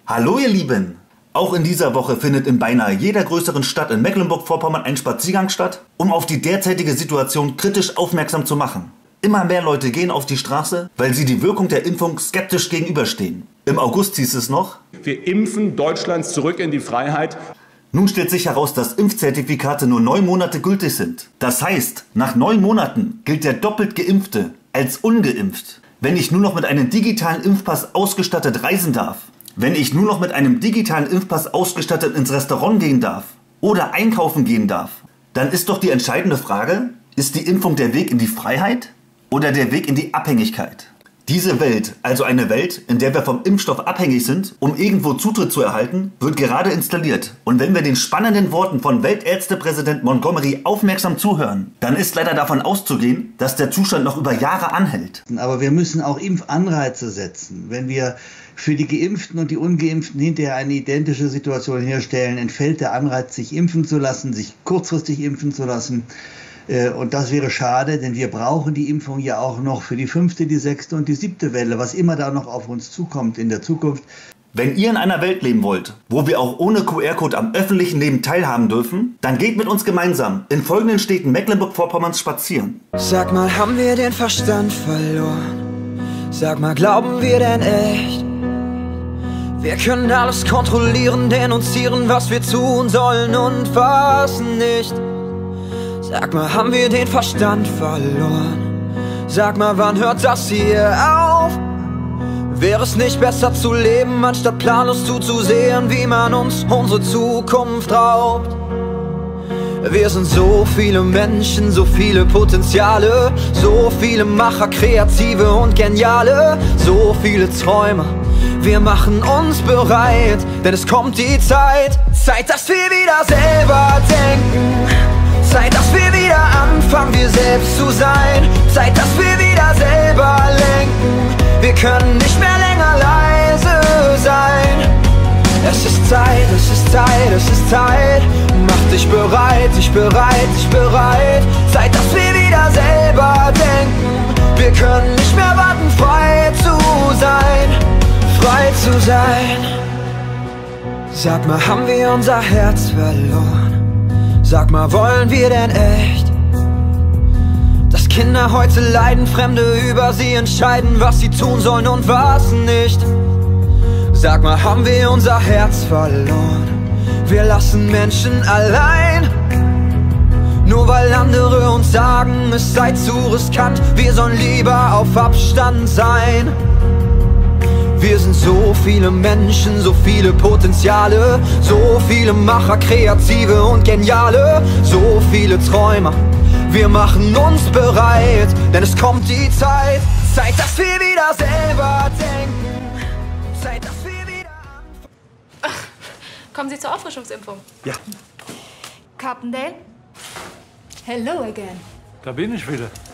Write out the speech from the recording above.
Hallo ihr Lieben! Auch in dieser Woche findet in beinahe jeder größeren Stadt in Mecklenburg-Vorpommern ein Spaziergang statt, um auf die derzeitige Situation kritisch aufmerksam zu machen. Immer mehr Leute gehen auf die Straße, weil sie die Wirkung der Impfung skeptisch gegenüberstehen. Im August hieß es noch: Wir impfen Deutschlands zurück in die Freiheit. Nun stellt sich heraus, dass Impfzertifikate nur 9 Monate gültig sind. Das heißt, nach 9 Monaten gilt der doppelt Geimpfte als ungeimpft. Wenn ich nur noch mit einem digitalen Impfpass ausgestattet reisen darf, wenn ich nur noch mit einem digitalen Impfpass ausgestattet ins Restaurant gehen darf oder einkaufen gehen darf, dann ist doch die entscheidende Frage, ist die Impfung der Weg in die Freiheit oder der Weg in die Abhängigkeit? Diese Welt, also eine Welt, in der wir vom Impfstoff abhängig sind, um irgendwo Zutritt zu erhalten, wird gerade installiert. Und wenn wir den spannenden Worten von Weltärztepräsident Montgomery aufmerksam zuhören, dann ist leider davon auszugehen, dass der Zustand noch über Jahre anhält. Aber wir müssen auch Impfanreize setzen. Wenn wir für die Geimpften und die Ungeimpften hinterher eine identische Situation herstellen, entfällt der Anreiz, sich impfen zu lassen, sich kurzfristig impfen zu lassen. Und das wäre schade, denn wir brauchen die Impfung ja auch noch für die 5., die 6. und die 7. Welle, was immer da noch auf uns zukommt in der Zukunft. Wenn ihr in einer Welt leben wollt, wo wir auch ohne QR-Code am öffentlichen Leben teilhaben dürfen, dann geht mit uns gemeinsam in folgenden Städten Mecklenburg-Vorpommerns spazieren. Sag mal, haben wir den Verstand verloren? Sag mal, glauben wir denn echt? Wir können alles kontrollieren, denunzieren, was wir tun sollen und was nicht. Sag mal, haben wir den Verstand verloren? Sag mal, wann hört das hier auf? Wäre es nicht besser zu leben, anstatt planlos zuzusehen, wie man uns unsere Zukunft raubt? Wir sind so viele Menschen, so viele Potenziale, so viele Macher, Kreative und Geniale, so viele Träumer. Wir machen uns bereit, denn es kommt die Zeit, dass wir wieder selber denken. Zeit, dass wir wieder anfangen, wir selbst zu sein. Zeit, dass wir wieder selber lenken. Wir können nicht mehr länger leise sein. Es ist Zeit, es ist Zeit, es ist Zeit. Mach dich bereit, ich bereit, ich bereit. Zeit, dass wir wieder selber denken. Wir können nicht mehr warten, frei zu sein. Frei zu sein. Sag mal, haben wir unser Herz verloren? Sag mal, wollen wir denn echt, dass Kinder heute leiden, Fremde über sie entscheiden, was sie tun sollen und was nicht? Sag mal, haben wir unser Herz verloren? Wir lassen Menschen allein, nur weil andere uns sagen, es sei zu riskant. Wir sollen lieber auf Abstand sein. Wir sind so viele Menschen, so viele Potenziale, so viele Macher, Kreative und Geniale, so viele Träumer. Wir machen uns bereit, denn es kommt die Zeit, dass wir wieder selber denken. Zeit, dass wir wieder anfangen. Ach, kommen Sie zur Auffrischungsimpfung? Ja. Carpendale? Hello again. Da bin ich wieder.